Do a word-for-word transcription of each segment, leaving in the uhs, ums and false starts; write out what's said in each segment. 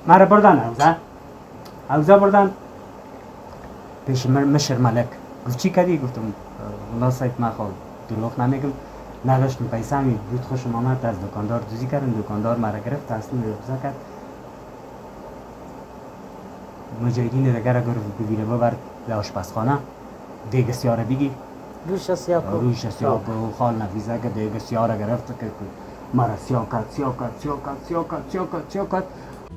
مرا بردن اوزا اوزا بردن پیش مشر ملک گفت چی کردی؟ گفتم والله سید من خواه دروغ نمیگم نداشتم پیسه همی بود خوشم آمد از دکاندار دوزی کردم دکاندار مرا گرفت تسلیم روزا کرد مجاهدین دگر اگر بگیره ببر به آشپزخانه دیگه سیاره بگیر روش سیاه کن روش سیاه کن خال نفیزه که دیگه سیاره گرفت که مرا سیاه کرد سیاه کرد سیاه کرد سیاه کرد سیاه کرد سیاه کرد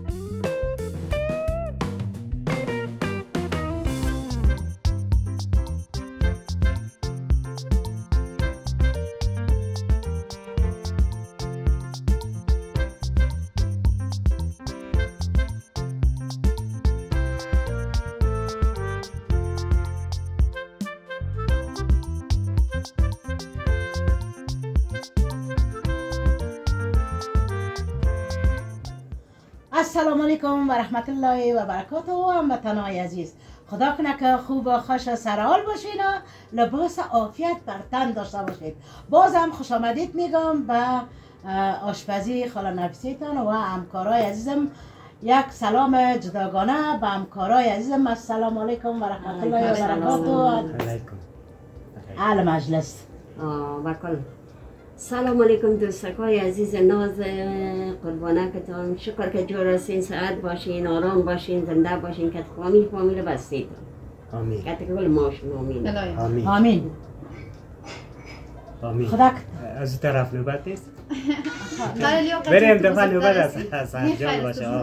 السلام علیکم و رحمت الله و برکاته و هموطنان عزیز. خدا کنه که خوب و خوش و سرحال باشین و لباس عافیت بر تن داشته باشید. بازم خوش آمدید میگم به آشپزی خاله نفیسیتان و همکارای عزیزم. یک سلام جداگانه به همکارای عزیزم. السلام علیکم و رحمت الله و برکاته. اهل مجلس. بکل سلام علیکم دوستکای عزیز ناز قربانکتان. شکر که جور هستین، سعادت باشین، آرام باشین، زنده باشین، که فامیل فامیل بستید. آمین. که کل ماش آمین. آمین. آمین. آمین. خدا از این طرف نوبت نیست؟ بریم دفعه نوبت از سرجان باشه.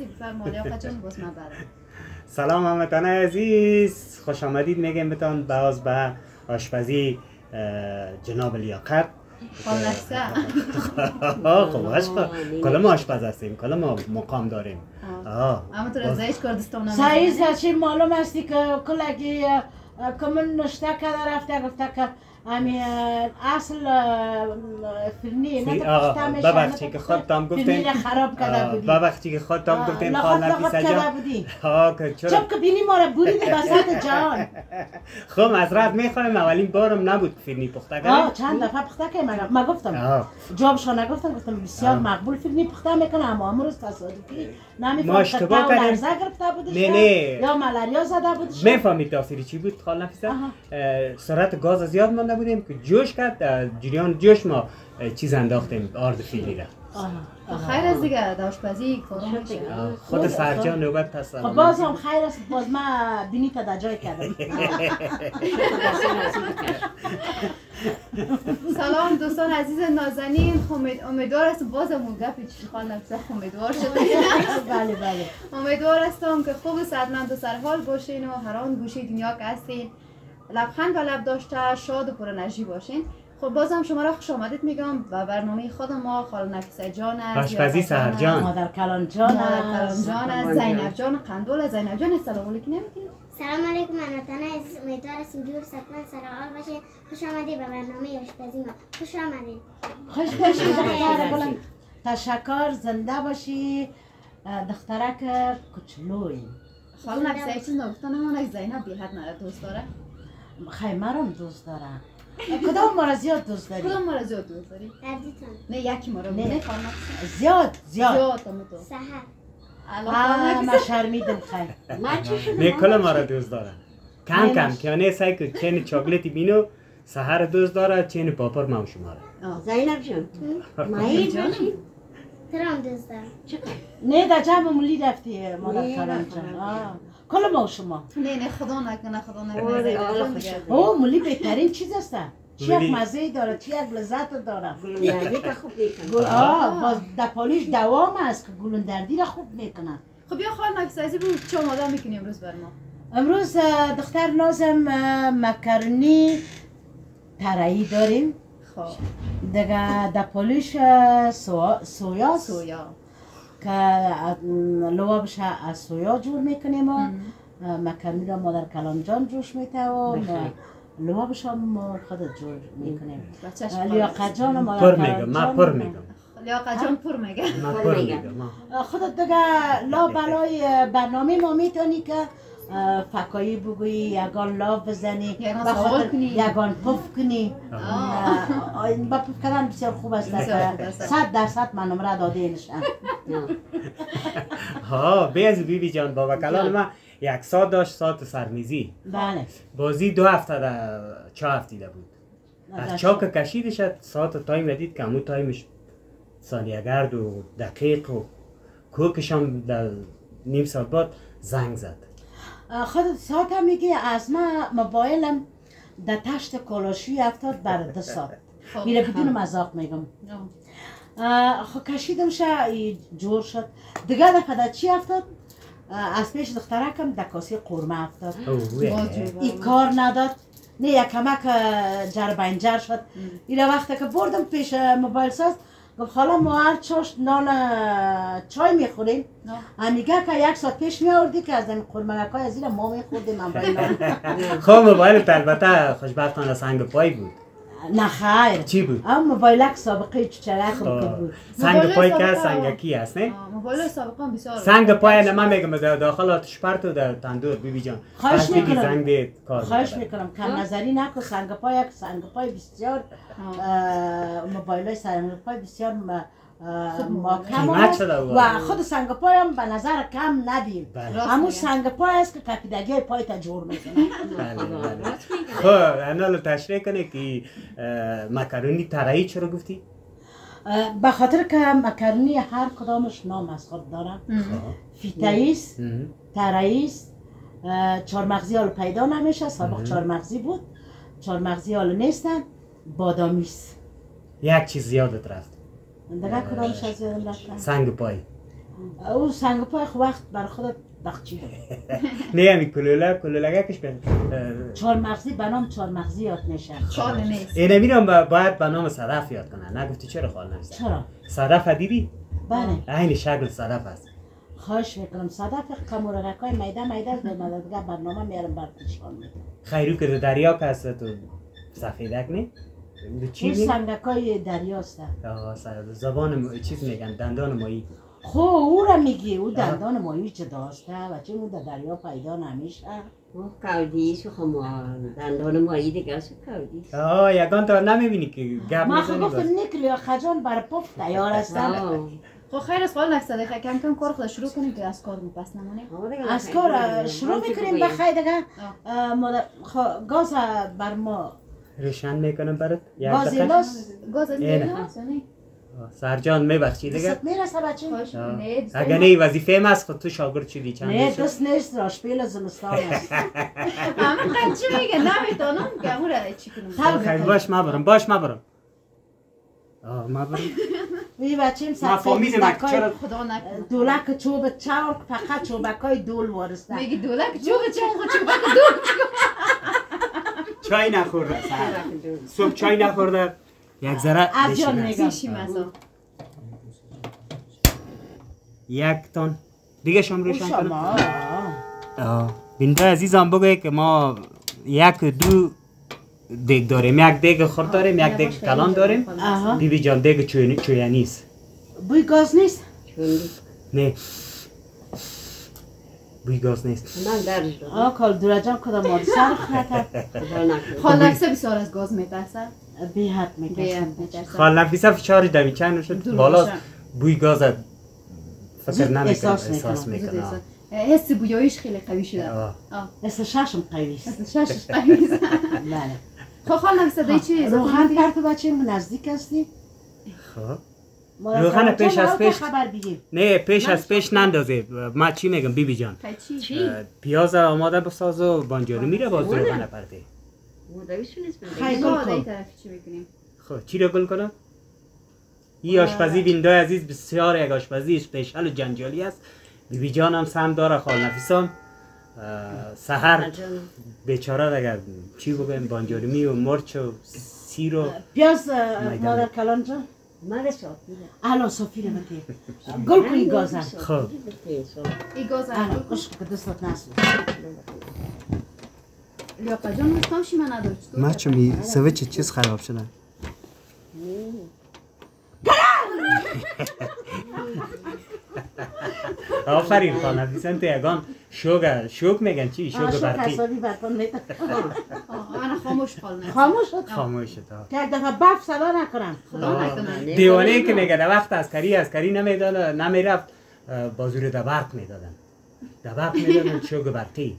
سلام هموطنان عزیز، خوش آمدید میگم بتان باز به آشپزی جناب لیاقت. خوبش کلا آشپز هستیم، کلا ما مقام داریم. اما تو رضایش کردستان سعید هرچی معلوم هستی که کلگی کمون نشته کرده رفته گفته که امی اصل فرنی نه پخته میشه. ببخشی که خودتان گفتین فرنی خراب کرده بودی. ببخشی که خودتان گفتین خال نفیسه جان. ها که چرا؟ چون که بینی ما را بریدی وسط جان. خب معذرت میخوایم، اولین بارم نبود فرنی پخته کردم. آه چند دفعه پخته کردم. ما گفتم جوابشو نگفتم، گفتم بسیار مقبول فرنی پخته میکنه، اما امروز تصادفی نمیفهم که تو لرزه گرفته بودش نه نه یا ملاریا زده بودش. میفهمید تاثیر چی بود خال نفیسه؟ سرعت گاز زیاد مانده بودیم که جوش کرد، جریان جوش ما چیز انداختیم آرد فیلی را. خیر از دیگه آشپزی کارو میشه. خود سرجان نوبت تصادف. خب باز هم خیر است، باز ما بینی تا در جای کردم. سلام دوستان عزیز نازنین، امیدوار است بازم گپی چی خانم امیدوار شده. بله بله. امیدوار هستم که خوب صحتمند و سرحال باشین و هر آن گوشه دنیا که هستین لبخند و لب داشته شاد و پر انرژی باشین. خب بازم شما را خوش آمدید میگم به برنامه خود ما. خاله نفیسه جان است، آشپزی سحرجان، مادر کلان جان، مادر کلان جان است، زینب جان قندول. زینب جان سلام علیکم نمیگید؟ سلام علیکم هموطنان عزیز، امیدوار هستیم جور صحتمند سرحال باشین. خوش آمدید به برنامه آشپزی ما. خوش آمدید. خوش باشید دختر. تشکر، زنده باشی دخترک کوچولوی. خاله نفیسه چیز نگفته نمونه زینب بی حد مرا دوست داره. خیلی مرا دوست داره. کدام ما را زیاد دوست داری؟ کدام ما را زیاد دوست داری؟ عزیزتون. نه یکی ما را نه خانم. زیاد زیاد. زیاد تو. سحر. آه ما شرمیدم خیلی. ما چی شده؟ نه کل ما را دوست داره. کم کم که نه سعی که چین چاکلتی بینو سحر دوست داره، چین پاپر ما و شما را. زینب جان مایی باشی؟ ترام دوست دارم. نه در جمع مولی رفتی مادر کلان جان. کل ما و شما. نه نه خدا نکنه خدا نکنه. او مولی بهترین چیز است. چی یک مزه داره، چی یک لذت داره. گلوندردی که خوب میکنه. آه باز دپالیش دوام است که گلوندردی را خوب میکنه. خب یا خاله نفیسه عزیز بود چه آماده میکنی امروز بر ما؟ امروز دختر نازم مکرونی ترایی داریم. خب دیگه دپالیش سویا سویا که لوابش از سویا جور میکنیم و مکرونی را مادر کلان جان جوش میته و لوابش هم خودت جور میکنیم. لیاقت جان و مادر کلان جان. من پر میگم. لیاقت جان پر میگه. من پر میگم. خودت دیگه لا بلای برنامه ما میتونی که فکایی بگویی، یگان لاف بزنی، یگان به سوال خاطر کنی. یگان پف کنی. اه، با پف کردن بسیار خوب است. بسیار خوب است. صد درصد من نمره داده نشم. ها بیاز بیبی جان بابا کلان ما یک ساعت داشت ساعت سرمیزی بله. بازی دو هفته در چه هفتیده بود از چا که کشیده شد ساعت تایم ردید که همون تایمش ثانیه گرد و دقیق و کوکشان در نیم ساعت بعد زنگ زد. خود ساعت هم میگه از من موبایلم در تشت کلاشوی افتاد بر دو ساعت. میره بدون مذاق میگم. خب کشیدم شه جور شد. دیگه دفعه در چی افتاد؟ از پیش دخترکم در کاسه قورمه افتاد. این کار نداد. نه یک کمک جربنجر شد. این وقتی که بردم پیش موبایل ساز گفت خالا ما هر چاشت نان چای میخوریم. میگه که یک ساعت پیش میاوردی که از این قورمه‌های از این ما میخوردیم من باید. خب موبایل البته خوشبختانه سنگ پای بود. نه خیر. چی بود؟ اما موبایلک سابقه چچرک بود. سنگ پای که سنگکی است نه؟ موبایل سابقه هم بسیار. سنگ پای نه من میگم داخل آتش پرت و در تندور بیبی جان. خواهش میکنم. زنگ کار. خواهش میکنم کم نظری نکن. سنگ پای یک سنگ پای بسیار موبایل سنگ پای بسیار محکم و خود سنگ پای هم به نظر کم ندیم. همون سنگ پای است که کپیدگی پای تا جور میکنه. خب انا تشریح کنه که مکرونی ترایی چرا گفتی؟ به خاطر که مکرونی هر کدامش نام از خود داره. فیتاییست، تراییست، چهارمغزی حال پیدا نمیشه. سابق چهارمغزی بود، چهارمغزی حال نیستن. بادامیست. یک چیز یادت رفت. دیگه کدامش از یادم رفت؟ سنگ پای. او سنگ پای خو وقت بر خودت بخچیده. نه همی کلوله کلوله کش بین. چهار مغزی به نام چهار مغزی یاد میشه. خال نیست. اینه میرم باید به نام صدف یاد کنن. نگفتی چرا خال نیست؟ چرا؟ صدف دیدی؟ بله. عین شکل صدف است. خواهش میکنم صدف قمورگای میده میده از بعد دیگه برنامه میارم براتون میدم. خیرو که دریا کاسه تو سفیدک نه؟ اون سنگکای دریاست. آها زبان چیز میگن دندان ماهی. خب او را میگی او دندان ماهی چه داشته و چه اون در دریا پیدا نمیشه. کودیش خب دندان ماهی دیگه است کودیش. آه یگان تو نمیبینی که گپ ما خب گفتم نیکل یا خجان بر پف تیار هستن. خب خیر از خال نکسته دیگه کم کم کار خود شروع کنیم که از کار پس نمونیم. از کار شروع میکنیم بخیر دیگه. گاز بر ما روشن میکنم برات. گاز ایلاس گاز از ایلاس یعنی سرجان میبخشی دیگه. دست میرسه بچه. اگه نه وظیفه ما است خود تو شاگرد شدی چند نه دست نیست راشپیل زمستان است. همون قد چی میگه نمیتونم که امو را چی کنم. باش ما برم باش ما برم. آه ما برم. وی بچیم ما فهمیدم چرا خدا نکنه. دولک چوب چاق فقط چوبکای دول وارسته. میگی دولک چوب چاق چوبک دول. چای نخورده. صبح چای نخورده. یک ذره از جان نگاه. یک تن دیگه شام روشن کنم. شما. بینده عزیزم بگوی که ما یک دو دیگ داریم. یک دیگ خرد داریم یک دیگ کلان داریم. بیبی جان دیگ چویانی است. بوی گاز نیست؟ نه بوی گاز نیست. من درش دارم. آه کال دورجان کدام مادی سرخ نکرد. خال نفسه بسیار از گاز میترسه. بی حد میترسه. خال نفیسه فشاری دوی چند شد بالا بوی گاز فکر نمیکنم احساس میکنم. حس بویایش خیلی قوی شده. حس ششم قوی است. حس ششش قوی است. بله. خب خال نفسه دی چی؟ روغن پرت بچه نزدیک هستی؟ خب. روغن پیش از پیش خبر بگیر. نه پیش از پیش نندازه. ما چی میگم بیبی جان؟ چی؟ پیاز آماده بساز و بانجانی میره باز روغن پرته. خیلی گل کن. خب چی رو گل کنم؟ این آشپزی بیندای عزیز بسیار یک آشپزی اسپیشال و جنجالی است. بیبی جان هم سهم داره خال نفیسم سحر بیچاره دیگه چی بگویم بانجارمی و مرچ و سیر و پیاز مادر کلان جان؟ من صافی الان صافی نمیده گل کنی گازم. خب این گازم الان قشق که دستت نسود. لیاقت جان گفتم شی من نداشت. ما چمی سویچ چیز خراب شدن. آفرین خان نفیسن تو یگان شوگ شوگ میگن چی شوگ شوگ برقی حسابی برتون میتن انا خاموش خال نه خاموش شد خاموش تا که یک دفعه بف صدا نکنم خدا نکنه دیوانه که میگه در وقت عسکری عسکری نمیداد نمیرفت بازور در برق میدادن در برق میدادن شوگ برقی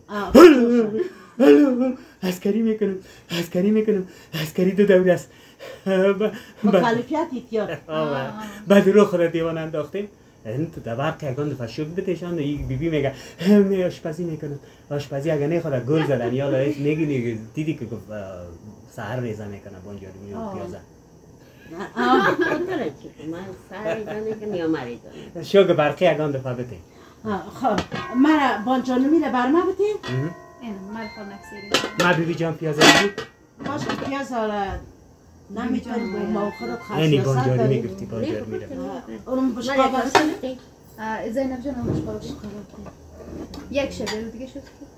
عسکری میکنم عسکری میکنم عسکری دو دوره است مخالفیت ایتیار بعد رو خود دیوان انداختیم این تو در برق یکان دفعه شوگ بتشان یک بی بی میگه می آشپزی میکنم آشپزی اگه نه خود گل زدن یا لایش میگی نیگه دیدی که گفت سهر ریزه میکنه بانجاری میون پیازه آه خودره چی من سر جانه که نیامری دانه شوگ برقی یکان دفعه بتیم خب من بانجانمی رو برمه بتیم این مال خال نفسیری ما بی بی جان پیازه بگید باشه پیاز آره نمیتونی با ما خودت اینی خاصیت بانجاری داری میگفتی بانجاری میره اونم بشقا برسه زینب جان هم بشقا بشقا یک شبه رو دیگه شد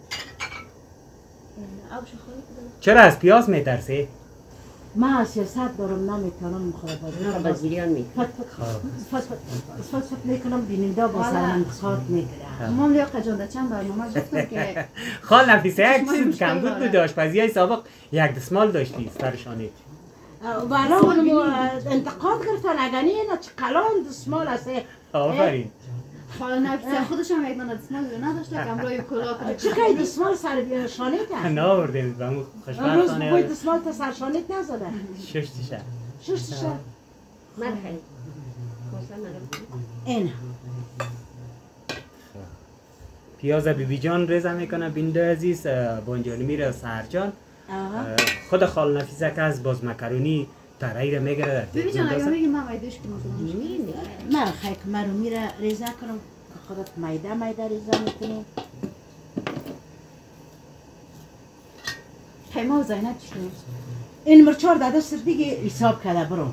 آب شخوری چرا از پیاز میترسی؟ من سیاست دارم نمیتونم خود نه بازیریان می فت فت فت فت میکنم بیننده با سرم خاط میگیره مام لیاقه جان در چند برنامه گفتم که خال نفیسه یک چشمای چیز مشکل کم بود داره. بود آشپزی های سابق یک دستمال داشتی سرشانی والا اونم انتقاد گرفتن اگنی اینا چه کلان دستمال است آفرین خال نفسه خودش هم یک دانه دستمال رو نداشته که امروی کلاه چه که دستمال سر شانیت است ناوردیم به همون امروز خوشبختانه بوی حال دستمال تا سر شانیت نزده شش تیشه شش تشه من خیلی خوصه مرم این پیاز بی بی جان ریزه میکنه بینده عزیز بانجانی میره سهرجان خود خال نفیسه که از باز مکرونی ترایی رو میگره در ببین جان اگه میگی من ویدوش کنم من خیلی که من رو میره ریزه کنم که خودت میده میده ریزه میکنیم خیمه و زینب چی کنیم؟ این مرچار داده سر دیگه حساب کرده برو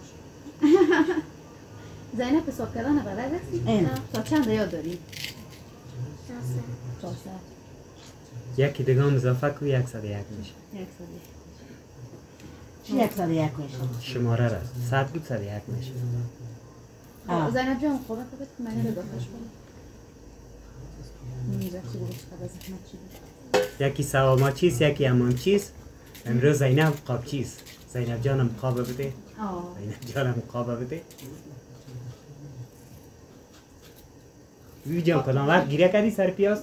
زینب حساب کردن بلد هستی؟ این. تا چند یاد داری؟ ساسه چهار ساعت یکی دیگه هم اضافه کو یک صد یک میشه یک سالی چی یک سال یک میشه شماره را صد بود صد یک میشه آه. زینب جان خوبه که بهت من رو داخلش کنم میره چی بودش که به زحمت چی بود یکی سواما چیز یکی امان چیز امروز زینب قاب چیز زینب جانم قاب بده آه زینب جانم قاب بده بی جان کدام وقت گیره کردی سر پیاز؟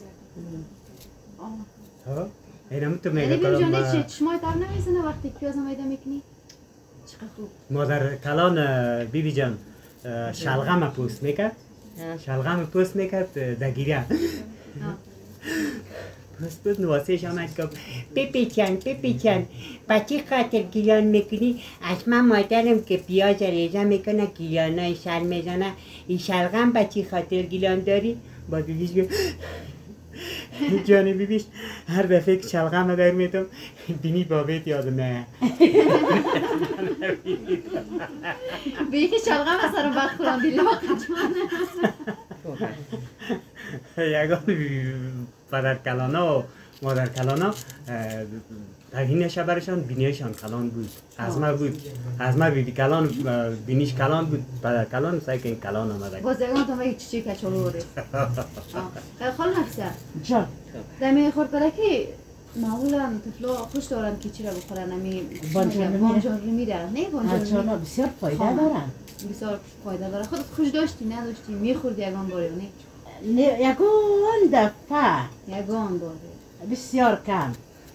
آه ها؟ اینم تو یعنی میگه ببین جان کدام چی چشمای تر نمیزنه وقتی پیاز میده میکنی؟ چقدر خوب مادر کلان بی بی جان شلغم پوست میکرد شلغم پوست میکرد در گیره پس بود نواسهش آمد گفت بپیچن بپیچن بچه خاطر گیلان میکنی از من مادرم که پیاز ریزه میکنه گیلانای شل میزنه این شلغم بچه خاطر گیلان داری با بیبیش گفت جانی بیبیش هر دفعه که شلغم در میتم بینی بابیت یادم نه به یکی شلغم از سر وقت خورم بیلی ها قجمانه یگان پدر کلانا و مادر کلانا تغیینش برشان بینیشان کلان بود از ما بود از ما بیبی کلان بینیش کلان بود پدر کلان سعی که این کلان آمده باز دیگه تو میگی چی چی کچولو بوده خال نفسه جان دمی خورد که معمولا طفلا خوش دارن که چی را بخورن امی بانجان بانجان رو میره نه بانجان بانجان بسیار فایده دارن بسیار فایده داره خودت خوش داشتی نداشتی میخوردی یگان باری نه نه یکون دفعه یگان باری بسیار کم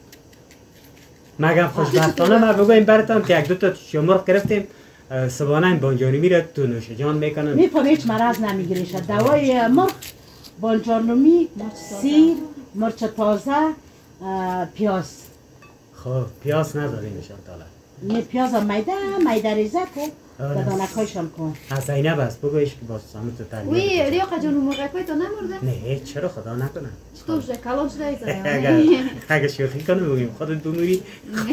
مگم خوشبختانه ما بگویم براتون که یک دو تا شمرغ گرفتیم صبحانه این بانجانی میره تو نوش جان میکنن میفهم هیچ مرض نمیگیریش دوای مرغ بانجانمی سیر مرچ تازه پیاز خب پیاز نداریم ان شاءالله نه پیاز میده میده ریزه کن دانکایشم کن از زینب است بگویش که باز سامت تربیت وی ریاقه جان مرغکای تو نمرده نه چرا خدا نکنه چطور شده کلان شده اگر ایزا اگر شوخی کنه بگویم خودت بمیری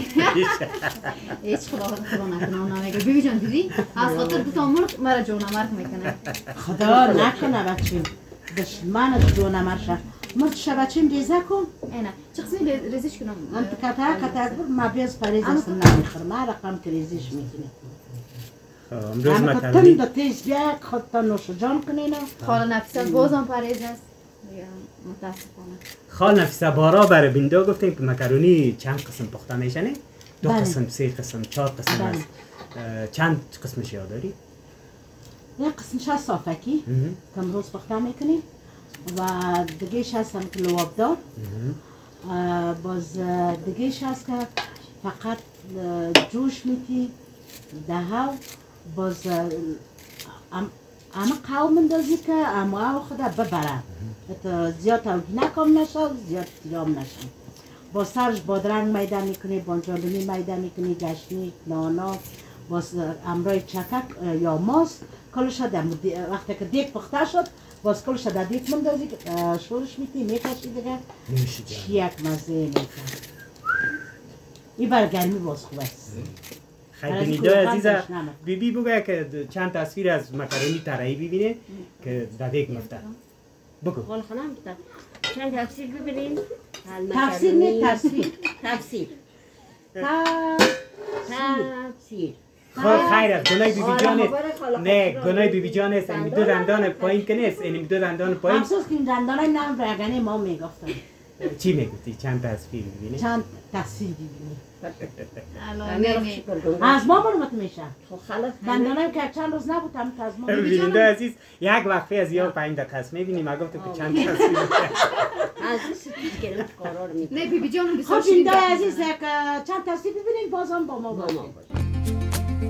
هیچ خدا خدا نکنه اون نمیگه بیبی جان دیدی از خاطر دو تا مرغ مرا جون مرغ میکنه خدا نکنه بچیم دشمن جون مرشه مرچ بچیم ریزه کن اینا چه قسمی ریزش کنم انت کتا کتا ما بیاز پریز است نمیخورم ما رقم که ریزش میکنه امروز همه که مکرونی تند و تیز بیا خودتا نوش جان کنین. خاله نفیسه بازم پریز است دیگه متاسفانه. خال نفیسه بارا برای بیندا گفتیم که مکرونی چند قسم پخته میشه نه؟ دو بله. قسم، سه قسم، چهار قسم بله. است. اه، چند قسمش یاد داری؟ یک قسمش هست صافکی که امروز پخته میکنیم و دیگهش هستم که لوابدار. اه، باز اه، دیگهش هست که فقط اه، جوش میتی دهو باز اه، ام- اما قوم مندازی که اما خدا ببره تا زیاد اوگینه کم نشه و زیاد تیام نشه. با سرش بادرنگ میده میکنی، بانجالونی میده میکنی، گشنیک، نانا، باز امرای چکک اه، یا ماست کلش در مد- وقتی که دیگ پخته شد باز کلش در دیگ مندازی اه، شورش میتی میکشی دیگه نمیشه چی یک مزه میکنه. این بر گرمی باز خوب است. خیلی برای بینیدا کلوخان عزیزه داشت نمه. بی بی بگه که چند تصویر از مکرونی ترایی ببینه که در دیگ مفته بگو قول خانم چند تفسیر ببینیم. تفسیر نه تصویر. تفسیر تفسیر خیر خیر است گناه بی بی جان است. آره، خاله نه خاله. گناه بی بی جان است. این دو دندان پایین که نیست این دو دندان پایین افسوس که این دندانای نم برگنه ما میگفتم چی میگویی چند تصویر ببینه چند تصویر ببینی الان از ما برمت میشه خب خلاص دندانایم که چند روز نبود هم که از ما بیننده عزیز یک وقفه از یا پنج دقیقه است میبینیم ما گفتم که چند تصویر از این سپیز گرفت قرار میکنه. نه بی بی جان بسیار خب شیرین این گپ عزیز می‌زنه. یک چند تصویر ببینین بازم با ما با ما باشین. باشه.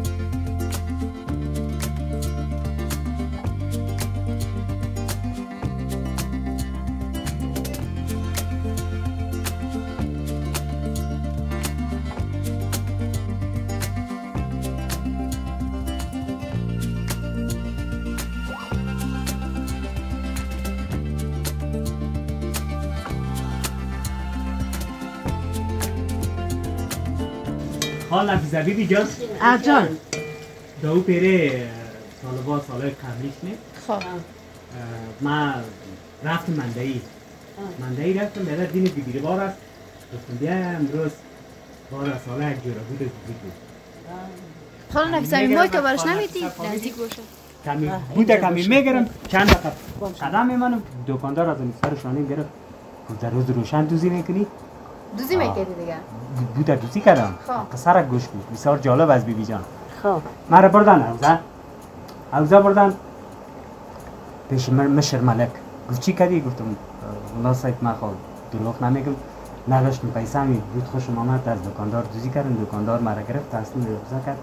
حال نفیزه بی بی جان جان دو پیره سال با سالهای قبلیش نه خب ما رفتم مندهی مندهی رفتم بیادر دین بی بی بار است گفتم بیا امروز بار از ساله یک جوره بود بود خاله نفیسه این مای که برش نمیتی نزدیک باشه. کمی بود کمی میگرم چند دقیقه قدم میمانم دکاندار از این سر شانیم گرفت گفت در روز روشن دوزی میکنی دوزی میکردی دیگه. بود دوزی کردم خب. پسرک گوش بود بسیار جالب از بی بی جان خب مرا بردن حوزه حوزه بردن پیش مر- مشر ملک گفت چی کردی؟ گفتم اونا سایت من خواه دروغ نمیگم نداشتم پیسه همی بود خوشم آمد از دکاندار دوزی کردم دکاندار مرا گرفت تسلیم حوزه کرد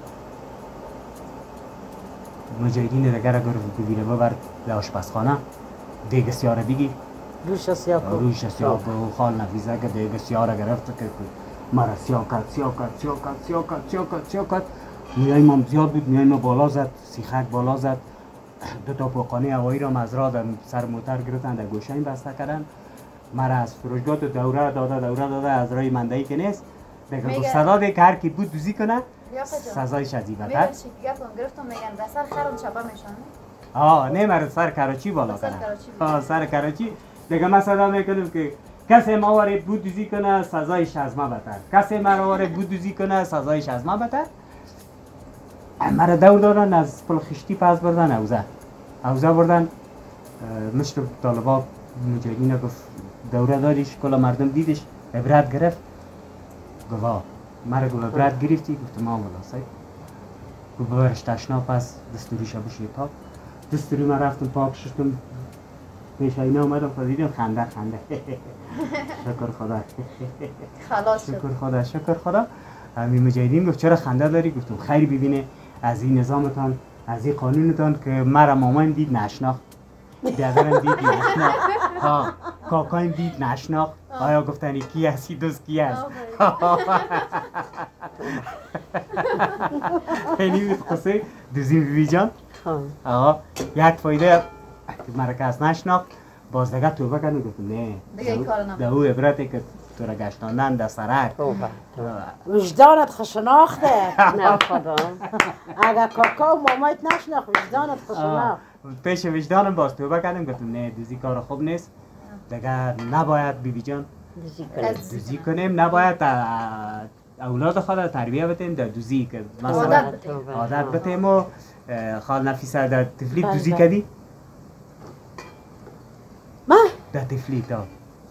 مجاهدین دیگر گرفت بگیره ببر به آشپزخانه دیگ سیاره بگیر روش سیاه کن روش سیاه و خال نفیزه که دیگه سیاه گرفت که مرا سیاه کرد سیاه کرد سیاه کرد سیاه کرد سیاه کرد سیاه کرد نیای ما زیاد بود نیای ما بالا زد سیخک بالا زد دو تا پوقانی هوایی را مزرا در سر موتر گرفتن در گوشه این بسته کردن مرا از فروشگاه تو دوره داده دوره داده از رای مندهی که نیست دیگه گفت صدا ده که هر کی بود دوزی کنه سزایش از این بدتر میگن چی گفتم گرفتم میگن بسر خرم چپا میشن. آه نه مرا سر کراچی بالا سر کنه کراچی. آه سر کراچی دیگه من صدا میکنم که کسی ما واره بود دوزی کنه سزایش از ما بتر کسی مرا واره بود دوزی کنه سزایش از ما بتر مرا دور دارن از پل خشتی پس بردن حوزه حوزه بردن مشت طالبا مجاهدین گفت دوره دادیش کلا مردم دیدش عبرت گرفت گفت مرا گفت عبرت گرفتی گفتم ما مولا سای گفت ببرش تشنا پس دستوریش بشه پاک دستوری من رفتم پاک شدم پیش اینا اومدم خودیدم خنده خنده شکر خدا خلاص شد. شکر خدا شکر خدا همین مجاهدین گفت چرا خنده داری گفتم خیر ببینه از این نظامتان از این قانونتان که مرا مامان دید نشناخت بیادرم دید نشناخت ها کاکایم دید نشناخت آیا گفتنی کی هستی دوست کی هست یعنی بود قصه دوزیم بی بی جان آقا یک فایده که مرا کس نشناخت باز دیگه توبه کنه گفتم نه دیگه این کارو نکن. ده او عبرتی که تو را گشتاندن در سرک وجدانت خشناخته نه خدا اگر کاکا و مامایت نشناخت وجدانت خشناخت پیش وجدانم باز توبه کردم گفتم نه دوزی کار خوب نیست دیگه نباید بی بی جان دوزی کنه. دوزی کنیم نباید اه، اولاد خود تربیه بتیم در دوزی که مثلا عادت بتیم. عادت بتیم و اه، خال نفیسه در تفلیت بله، دوزی بله. کردی؟ ما در تفلیت ها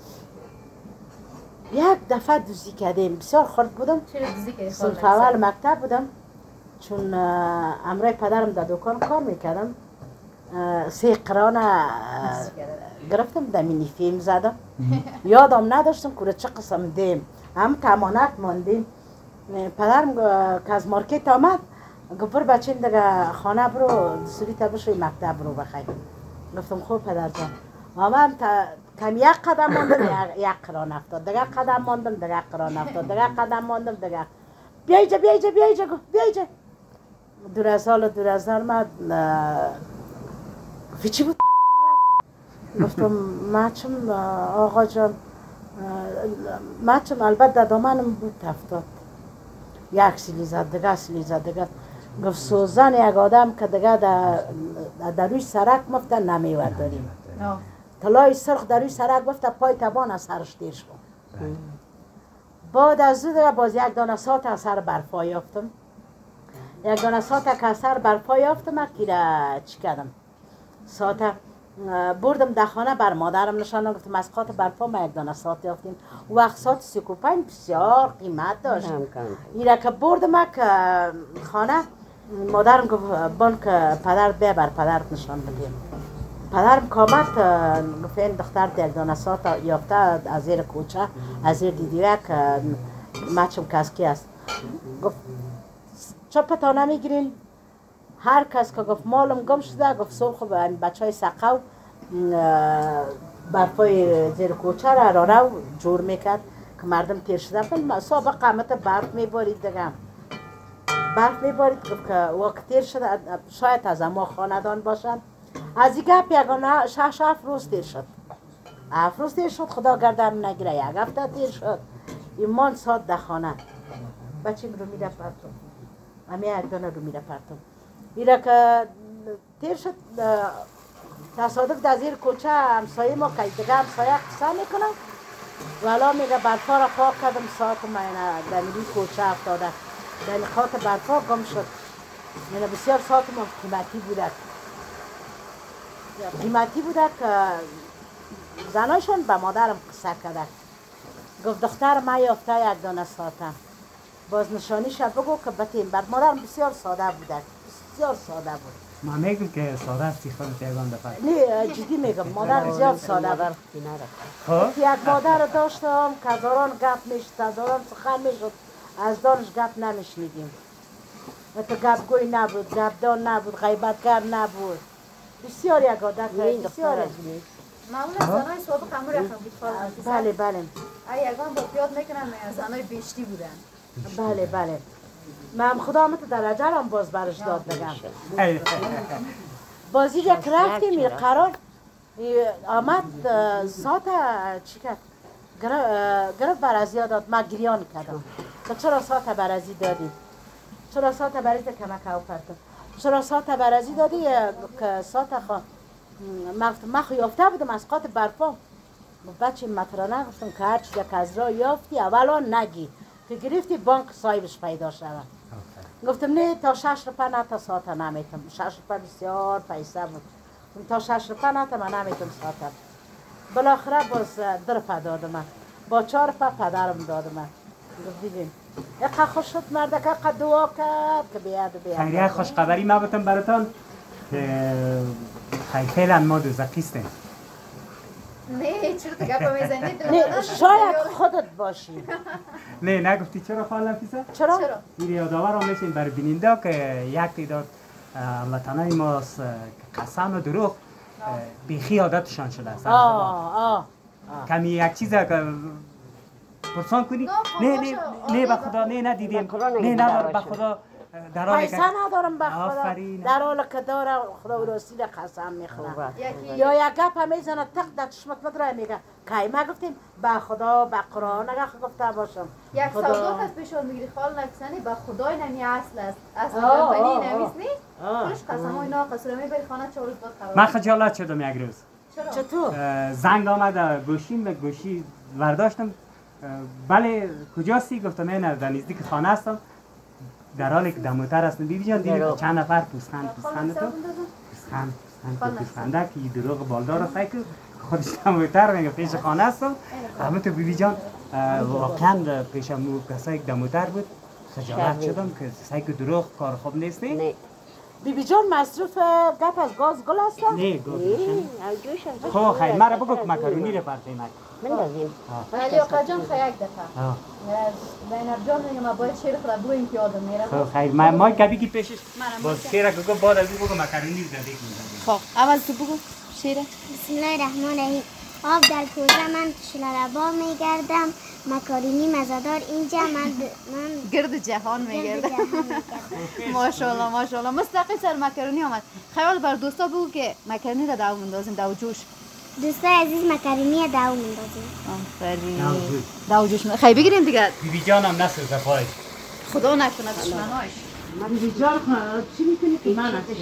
یک دفعه دوزی کردیم، بسیار خرد بودم. چرا دوزی که صنف اول مکتب بودم، چون اه، امرای پدرم در دکان کار میکردم. اه، سه قران اه، گرفتم دمینی فیلم زدم. یادم نداشتم که چه قسم دیم هم کمانت ماندیم. اه، پدرم اه، که از مارکت آمد گفت بر بچه دیگه خانه برو سوری تا بشوی مکتب برو بخیر. گفتم خوب پدر جان. آمدم تا کم یک قدم ماندم یک- یک قران افتاد، دیگه قدم ماندم دیگه قران افتاد، دیگه قدم ماندم دیگه بیا اینجا بیا اینجا بیا اینجا گفت بیا اینجا. دور از حال و دور از حال من گفت چی بود؟ گفتم مچم آقا جان مچم البته در دامنم بود افتاد. یک سیلی زد دیگه سیلی زد دیگه. گفت سوزن یک آدم که دیگه در در روی سرک مفته نمیورداریم. طلای سرخ در روی سرک گفته پای تبان از سرش دیر شد. بعد از او دیگه باز یک دانه سات از سر برفا یافتم. یک دانه سات که از سر برفا یافتم که را چی کردم؟ سات بردم در خانه بر مادرم نشاندم، گفتم از قات برفا ما یک دانه سات یافتیم. و وقت سات سیکوپین بسیار قیمت داشت. ایره که بردم که خانه مادرم گفت بان که پدر بیا بر پدرت نشان بدیم. پدرم کامت گفت این دختر یک دانه سات یافته از زیر کوچه از زیر دیدیوه که مچم کسکی است. گفت چپتا نمیگیرین؟ هر کس که گفت مالم گم شده گفت سرخ بچه های سقو برفای زیر کوچه را را رو جور میکرد که مردم تیر شده. فیلم صبح قامت برف میبارید دیگه برف میبارید گفت که وقت تیر شده شاید از اما خاندان باشند. از این گپ یگانه شش هفت روز تیر شد. هفت روز تیر شد خدا گردم نگیره. یک هفته تیر شد ایمان ساد در خانه بچیم رو میره پرتون همه یک دانه رو میره پرتون. ایره که تیر شد تصادف در زیر کوچه همسایه ما که دیگه همسایه قصه میکنم والا میگه برفا را خواه کردم ساعت من در میری کوچه افتاده در خاک برفا گم شد. من بسیار ساعت ما قیمتی بوده قیمتی بوده که زناشون به مادرم قصه کرده. گفت دختر ما یافته یک دانه ساعتم باز نشانیش بگو که بتیم. بعد مادرم بسیار ساده بوده بسیار ساده بود. ما میگم که ساده هستی خودت یگان دفعه. نه جدی میگم مادر زیاد ساده بود. خب یک مادر داشتم که هزاران گپ میشد هزاران سخن میشد از دانش گپ نمیشنیدیم. و تو گپ گوی نبود گپ دان نبود غیبتگر نبود. بسیار یک عادت بسیار معمولا زنای سابق همون رقم بود خواهد. بله بله ای یگان با بیاد میکنن زنای بیشتی بودن. بله بله من خدا همت درجه هم باز برش داد بگم. بازی یک رفتیم این قرار آمد ساعت چی کرد گرفت برازی داد ما گریان کردم که چرا ساعت برازی دادی چرا ساعت برازی کمک او کردم چرا ساعت برازی دادی که ساعت خواه من خو یافته بودم از قات برفا بچه مطرانه گفتم که هر چیز که از را یافتی اولا نگی که گرفتی بانک صاحبش پیدا شود. گفتم نه تا شش روپه نه تا ساعت نمیتم. شش روپه بسیار پیسه بود. تا شش روپه نه تا من نمیتم ساعتم. بالاخره باز در روپه دادم با چهار روپه پدرم دادم. گفت دیدیم یک خوش شد مرد که قد دعا کرد که بیاد و بیاد. خیلی خوشخبری ما بتم براتان که خیلی فعلا ما دوزخیستیم. نه چرا تو گپا میزنید؟ نه شاید خودت باشی. نه نگفتی چرا خال نفیسه؟ چرا؟ این یادآور هم میشین برای بیننده که یک تعداد هموطنای ما قسم و دروغ بیخی عادتشان شده است. آه آه کمی یک چیز که پرسان کنی نه نه نه به خدا نه ندیدیم نه ندار به خدا در حالی که پیسه ندارم به خدا آفرین. در حال که داره خدا و رسول قسم میخورم یکی یا یک گپ هم میزنه تق در چشمت نداره میگه که ما گفتیم به خدا به قرآن اگه گفته باشم یک خدا. سودا که از پیشون میگیری خال نکسنی به خدای نمی اصل است اصل آه، کمپنی آه، نمیست نی؟ آه. کلش قسم های ناقص رو میبری خانه چه روز بعد خراب من خجالت شدم یک روز چرا؟ چطور؟ اه، زنگ آمد گوشیم به گوشی ورداشتم بله کجاستی؟ گفتم من در نزدیک خانه هستم در حالی که در موتر هستم. بیبی جان دیدی که چند نفر پوسخند پوسخند تو پوسخند پوسخند پوسخنده که دروغ بالدار است که خودش در موتر میگه پیش خانه هستم. همه تو بیبی جان واقعا پیش مو کسایی که در موتر بود خجالت شدم که سعی که دروغ کار خوب نیست. نه بیبی جان مصروف گپ از گاز گل هستن؟ نه گاز نه خب خیلی مرا بگو که مکرونی رو پرتیم بندازیم. ولی آقا جان خیلی یک دفعه زینب جان میگه ما باید شیر خود بگوییم که یادم میره. خب خیلی ما ما کبی کی پیشش باز شیر که گفت بعد از این بگو مکرونی زده کنیم. خب اول تو بگو شیره. بسم الله الرحمن الرحیم. آب در کوزه من شلربا میگردم، مکارونی مزدار اینجا من من گرد جهان میگردم. گرد جهان میگردم. ماشاءالله ماشاءالله مستقل سر مکرونی آمد. خیال بر دوستا بگو که مکرونی را داو مندازیم داو جوش. دوستای عزیز مکرونی داو میندازیم. آفرین. داو جوش خیلی بگیریم دیگه. بیبی جانم نسل زفای خدا نکنه دشمناش. بیبی جان چی میکنی که من هستم؟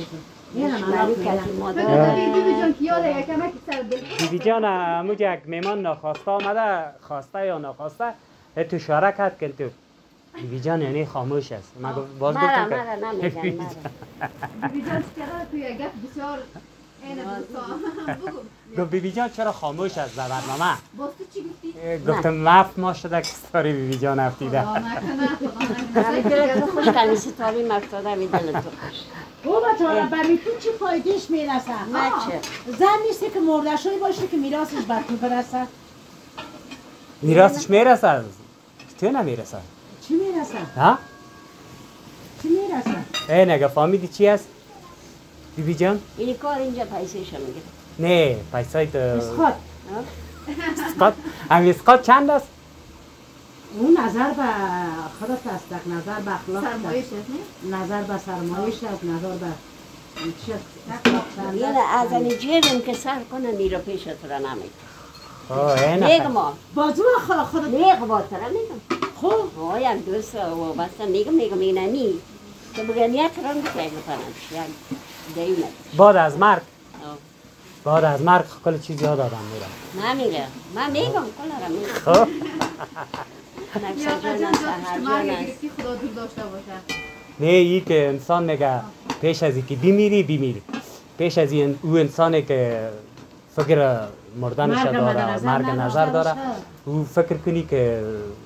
بیبی جان اموج یک میمان ناخواسته آمده خواسته یا ناخواسته تو اشاره کرد که تو بیبی جان یعنی خاموش است. من باز گفتم که مرا مرا نمیگم بیبی جان چرا توی گپ بسیار اینه دوستا گفت بیبی جان چرا خاموش است در برنامه؟ باز تو چی گفتی؟ گفتم مفت ما شده که ستاره بیبی جان افتیده. خدا نکنه خدا همین که خوش کنی ستاری مفتاده می دل تو خوش. او بچاره برای تو چی فایدهش میرسه؟ نه چه؟ زن نیستی که مردشوی باشه که میراثش بر تو برسه؟ میراثش میرسه؟ تو نمیرسه؟ چی میرسه؟ ها؟ چی میرسه؟ ای نگه فهمیدی چی است؟ بیبی جان؟ این کار اینجا پیسهش میگیره. نه پیسای تو اسقاط اسقاط همین اسقاط چند است؟ اون نظر به خودت است، نظر به اخلاق است، سرمایش است نه؟ نظر به سرمایش است، نظر به چی است؟ یعنی از این جیبم که سر کنه نیرو پیش تو را نمیگه. اوه این میگم ما بازو خ- خودت میگم با تو را میگم. خب آه یک دوست و بسته میگم میگم میگم نمی تو بگم یک رنگ که میکنم یک دیونه. بعد از مرگ آه. بعد از مرگ کل چیز یاد آدم میره. نمیگم من میگم کلا را میگم. خب نفس یا جان جان است جان هر مرگ جان است. گرفتی خدا دور داشته باشه. نه ای که انسان میگه پیش از اینکه بمیری بمیری پیش از این او انسانی که فکر مردنش مرگ مد داره نظر مرگ نداشته نظر داره باشه. او فکر کنی که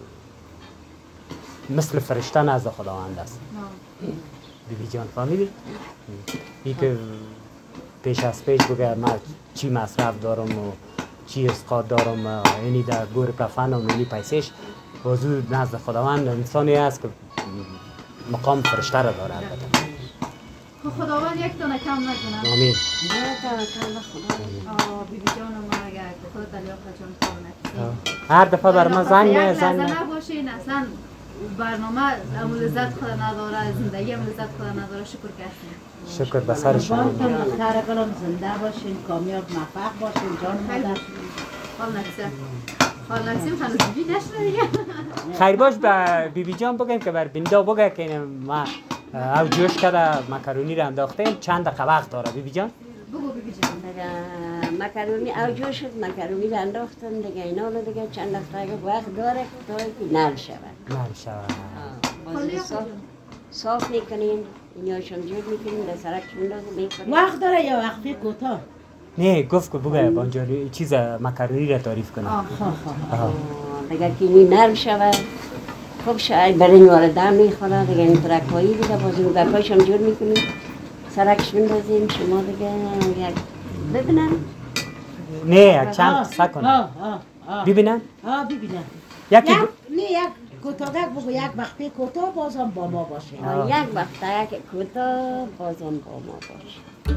مثل فرشته نزد خداوند است. بیبی جان فهمیدی؟ ای که پیش از پیش بگه من چی مصرف دارم و چی اسقاط دارم اینی در گور کفنم اینی پیسش بازو نزد خداوند انسانی است که مقام فرشته را داره البته. خب خداوند یک تانه کم نکنه. آمین. نه توکل به خدا. آه بیبی جان ما اگر که خود دلیاقه جان کار نکنی. هر دفعه بر من زنگ یک می لحظه زنگ نباشین اصلا برنامه امو لذت خود نداره زندگی امو لذت خود نداره شکر کردیم. شکر به سر شما. قربانتون بخیر کنم، زنده باشین، کامیاب موفق باشین، جان مادر. حال نکسه حال نکسیم هنوز بیبی نشده دیگه. خیر باش به بیبی جان بگیم که بر بندا بگه که ما او جوش کرده مکرونی را انداختیم چند دقیقه وقت داره بیبی جان؟ بگو بیبی جان. دیگه مکرونی اوجو شد مکرونی رو انداختم دیگه اینا رو دیگه چند دقیقه وقت داره تا که نل شود. نل شود. آه، باز صاف صاف میکنین ایناشون جور میکنین در سرک میندازین میکنین. وقت داره یا وقتی کوتاه؟ نه گفت که بگه بانجاری چیز مکرونی را تعریف کنه. آه خواه آها. دیگه که این نرم شود خوب شاید برای نوار دم میخوره دیگه این ترکایی دیگه باز این گپایشم جور میکنین سرکش میندازین شما دیگه یک ببینن. نه یک چند قصه کنه. آه آه آه ببینن؟ آه ببینم. یکی یک نه یک کوتاهک بگو، یک وقتی کوتاه بازم با ما باشه. آه، یک وقت یک کوتاه بازم با ما باشه.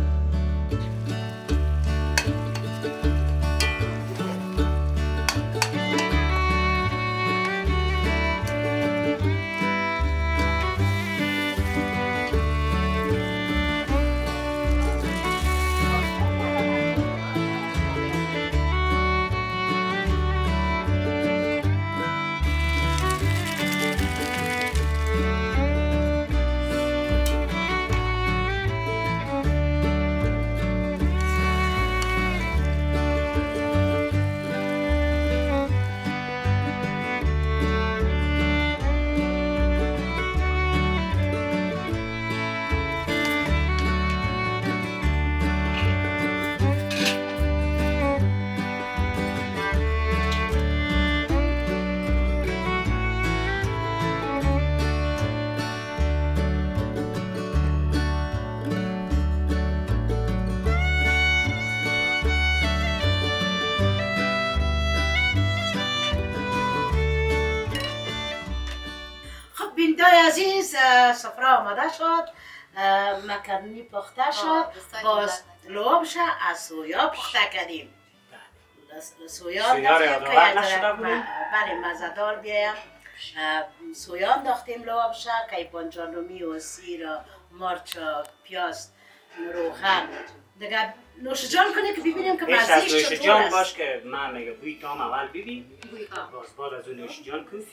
دوستای عزیز سفره آماده شد، مکرونی پخته شد، باز لوبش از سویا پخته کردیم. سویا داختیم که بله مزدار بیایم. سویا انداختیم لوبش که بانجانرومی و سیر و مرچ و پیاز روغن دیگه نوش جان کنی که ببینیم که مزهش چطور است. نوش جان باش که من میگه بوی تام اول ببین باز بعد از اون نوش جان کن.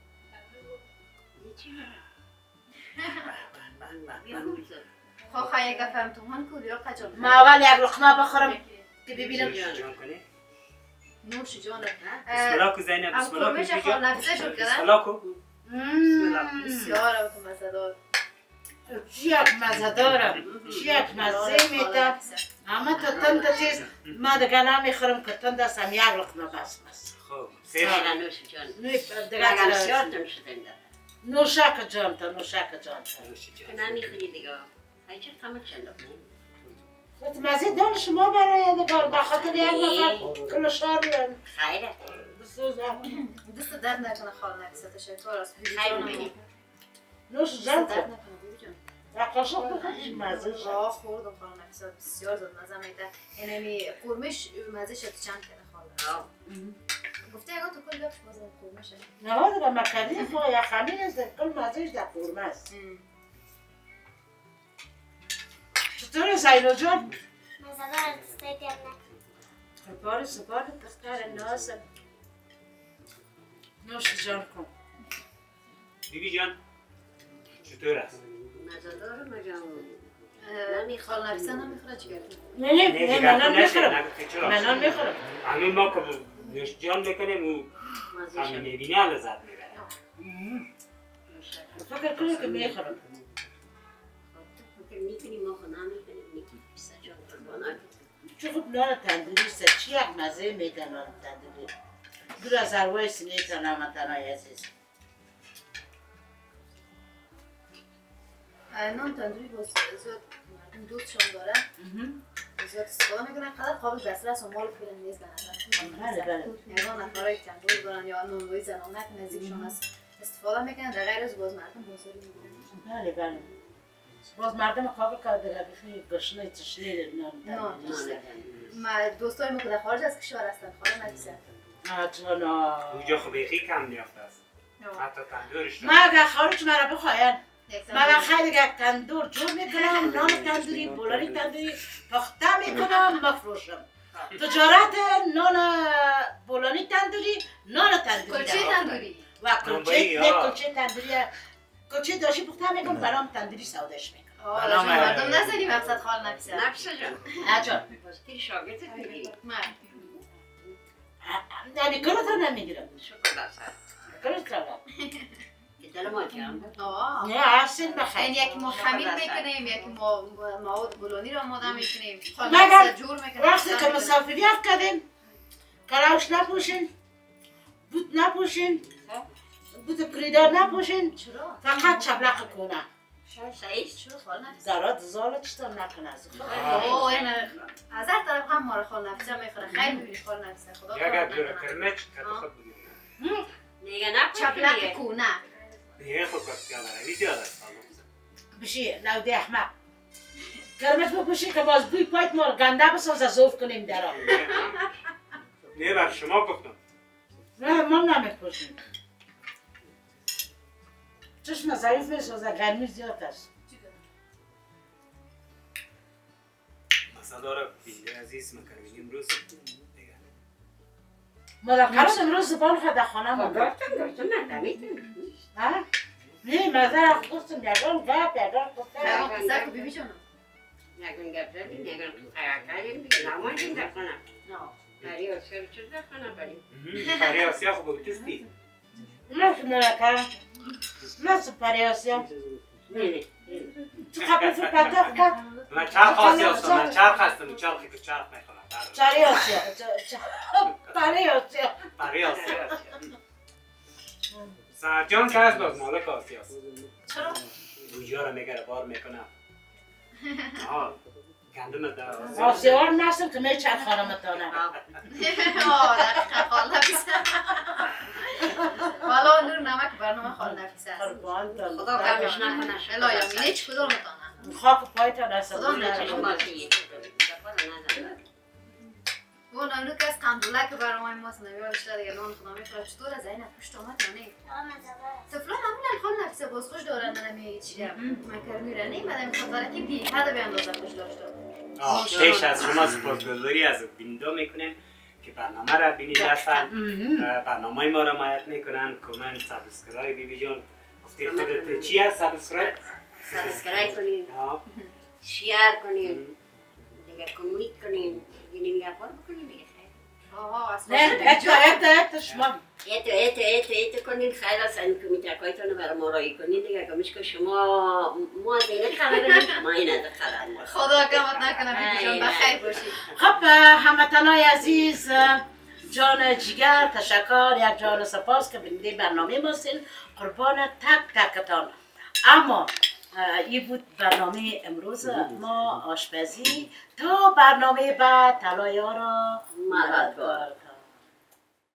خواه یک دفعه امتحان کن یا قجال ما اول یک لقمه بخورم که ببینم نوش جان کنی. نوش جان بسم الله کو زینب بسم الله کو خال نفسه شد کردن بسم الله کو بسیار هم که مزه دار چی یک مزه دارم چی یک مزه میده اما تا تند چیز ما دیگه نمیخورم که تند هستم یک لقمه بس بس خب سیرا نوش جان دیگه سیارتون شدن نوشک جان تا نوشک جان تا نمیخوری دیگه های چه تمام چند لقمه مزه دار شما برای دیگر بخاطر یک نفر کلوشار بیان خیره دست درد نکنه خال نفسه تشکر است خیره نوش جان درد نکنه بیبی جان یک قاشق بخورید مزه شد آه خوردم خال نفسه بسیار زود مزه میده اینمی قرمش مزه شد چند کنه خال گفته اگه تو کل بخش بازه قرمشه نه دیگه مکرونی خو یخمین است کل مزهش در قرمه است چطوره زینو جان؟ مزدار دستای در نکن سپار سپار دختر ناز نوش جان کن بیبی جان چطور است؟ مزدار مگم نمی خال نفسه نمیخوره چیکار نه نه نه منان میخورم منان میخورم همین ما که نوش جان بکنیم و همین میبینه لذت میبره فکر کنی که میخورم فکر میکنی ما خود نمیکنیم میکنیم بیسته جان قربانه چه خوب نان تندوری است چی یک مزه میده نان تندوری دور از اروای سینه تنام تنای عزیز نان تندوری باز زیاد مردم دوستشان داره زیاد استفاده میکنن قدر قابل بسره است و مال پولن نیست بله بله یگان نفرهای تندور دارن یا نونوی زنانه که نزدیکشان است استفاده میکنن در غیر از باز مردم بازاری میکنن بله بله باز مردم قابل کرده بخی گشنه تشنه نان ما دوستای ما که در خارج از کشور هستن خاله نفیسه چون اونجا خب بیخی کم نیافته است حتی تندورش ما اگر خارج مرا بخواین من خیلی یک تندور جور میکنم نان تندوری بولاری تندوری پخته میکنم مفروشم تجارت نان بولانی تندوری نان تندوری کلچه تندوری و کلچه نه کلچه تندوری کلچه داشتی پخته میکنم برام تندوری سوداش میکنم آه لازم مردم نزدی مقصد خال نفیسه نفسه جان اجان بازی شاگرد بگیری من یعنی کلوتا نمیگیرم شکر دست کلوتا دل ما جان آه نه اصلا بخیر این یکی ما خمیر میکنیم یکی ما مواد بولانی را آماده میکنیم مگر جور میکنیم وقتی که مسافریت کردیم کلاوش نپوشین بوت نپوشین بوت کریدار نپوشین چرا؟ فقط چبلق کنه سعید چرا خال نفیسه؟ زارات زالت چطور نکنه از اوه این از هر طرف هم ما را خال نفیسه میخوره خیلی میبینی خال نفیسه خدا یا اگر دور کرمچ که خود بگیریم میگه نه چپلک کونه دیگه خود کسی آداره ویدیو داره بشی نودی احمق کرمت بپوشی که باز بوی پایت ما گنده بساز از زوف کنیم در آن نه بر شما گفتم نه ما نمیپوشیم چشم ضعیف میسازه گرمی زیاد است مصدار بینده عزیز مکرونی امروز دیگه ملاقرات امروز زبان خود در خانه ما داشتم داشتم ندمیتون ها؟ نه مزه گفتم یگان گپ یگان گفتم قصه که بیبی جانم نگون گپ زدیم نگون قرار کردیم دیگه نمایدیم در خانه پری آسیا چه در خانه بریم پری آسیا خوب بودیستی نه ملاقرات نه سپری آسیا نه تو خبر فکر پتاق کرد من چرخ آسیا هستم من چرخ هستم چرخی که چرخ میکنم چری آسیا پری آسیا پری آسیا سرجان که هست باز مالک آسیا هست چرا؟ روجا رو میگره بار میکنم آه گندم در آسیا آسیا رو نستم که میچه خانمتانه آه دقیقا خال نفیسه والا نور نمک برنامه خال نفیسه قربانتان. خدا کمش نکنه. الهی آمین. هیچ کدومتان خاک پایتان است. خدا نچشم باشی. و نمونو که از قندوله که برای ما سنوی بیشتر دیگه نان خدا میخوره. چطور از این پشت آمد یا نه؟ سفلا معمولا خان نفسه باز خوش دارن نمی چی مکرمی رنی مدام خاطر که بی حد به اندازه خوش داشته. پیش از شما سپاسگزاری از بیننده میکنیم که برنامه را بینید هستن. برنامه ما را حمایت میکنن. کامنت، سابسکرایب بیبی جان. گفتی خودت چی هست سابسکرایب؟ سابسکرایب کنیم. شیر کنیم. دیگه کامنت کنیم. دیگه نمیگه پار بکنیم دیگه خیر. آها اصلا. نه ات ات ات شما. ات ات ات ات کنین خیر است این کمیتکایتون برای ما رای کنین دیگه کمیش که شما ما از این خبر نداریم شما این از خبر خدا کمت نکنه بیشون بخیر باشید. خب هموطنای عزیز جان جگر تشکر یک جان سپاس که بیننده برنامه ما هستین قربان تک تکتان. اما این بود برنامه امروز ما آشپزی تا برنامه بعد طلای ها را مدد کن.